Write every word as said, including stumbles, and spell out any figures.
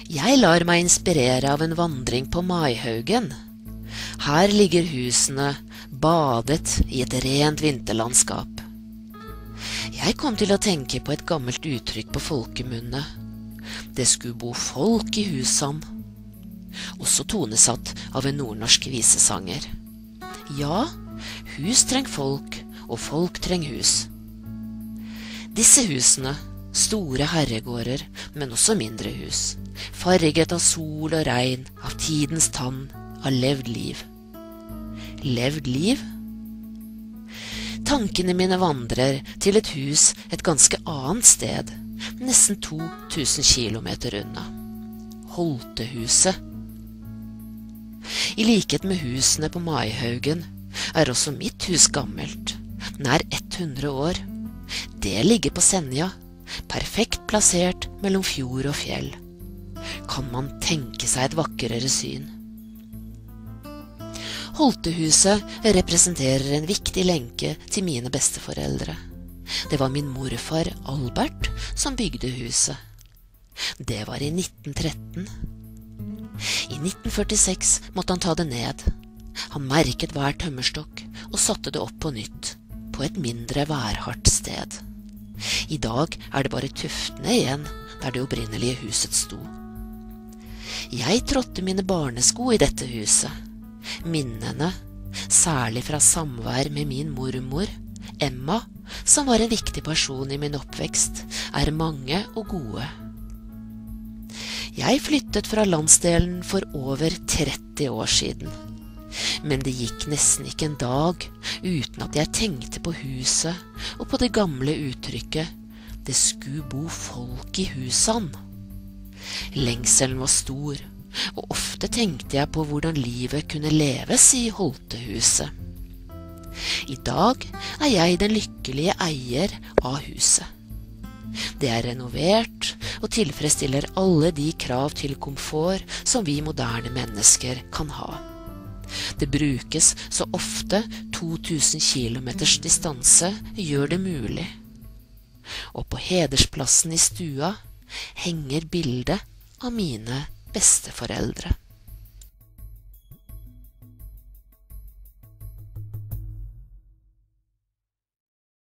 Jeg lar meg inspirere av en vandring på Maihaugen. Her ligger husene badet i et rent vinterlandskap. Jeg kom til å tenke på et gammelt uttrykk på folkemunne. Det skulle bo folk i husan. Også tonesatt av en nordnorsk visesanger. Ja, hus treng folk, og folk treng hus. Disse husene, store herregårder, men også mindre hus, farget av sol og regn, av tidens tann, av levd liv. Levd liv? Tankene mine vandrer til et hus et ganske annet sted, nesten to tusen kilometer unna. Holtehuset. I likhet med husene på Maihaugen er også mitt hus gammelt, nær hundre år. Det ligger på Senja, perfekt plassert mellom fjord og fjell. Kan man tenke seg et vakrere syn? Holtehuset representerer en viktig lenke til mine besteforeldre. Det var min morfar Albert som bygde huset. Det var i nitten tretten. I nitten førtiseks måtte han ta det ned. Han merket hver tømmerstokk og satte det opp på nytt, på et mindre værhardt sted. I dag er det bare tuftene igjen der det opprinnelige huset sto. Jeg trådte mine barnesko i dette huset. Minnene, særlig fra samvær med min mormor, Emma, som var en viktig person i min oppvekst, er mange og gode. Jeg flyttet fra landsdelen for over tretti år siden, men det gikk nesten ikke en dag uten at jeg tenkte på huset og på det gamle uttrykket «Det skulle bo folk i husan». Lengselen var stor, og ofte tenkte jeg på hvordan livet kunne leves i Holtehuset. I dag er jeg den lykkelige eier av huset. Det er renovert og tilfredsstiller alle de krav til komfort som vi moderne mennesker kan ha. Det brukes så ofte to tusen kilometers distanse gjør det mulig. Og på hedersplassen i stua henger bildet av mine besteforeldre.